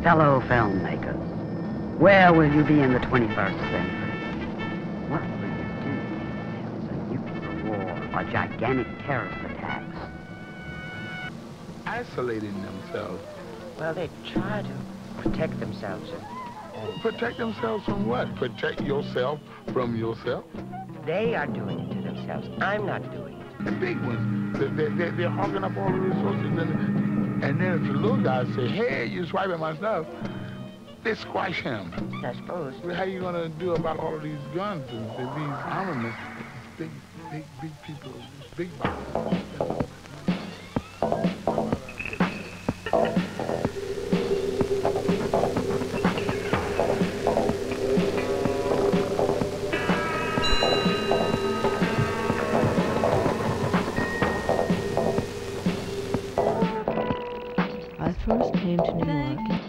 Fellow filmmakers, where will you be in the 21st century? What will you do if there's a nuclear war or gigantic terrorist attacks? Isolating themselves. Well, they try to protect themselves. Protect themselves from what? Protect yourself from yourself? They are doing it to themselves. I'm not doing it. The big ones, they're hogging up all the resources, and then if the little guys say, hey, you're swiping my stuff, they squash him. I suppose. How are you going to do about all of these guns and these armaments? Big people, big boxes. I first came to New York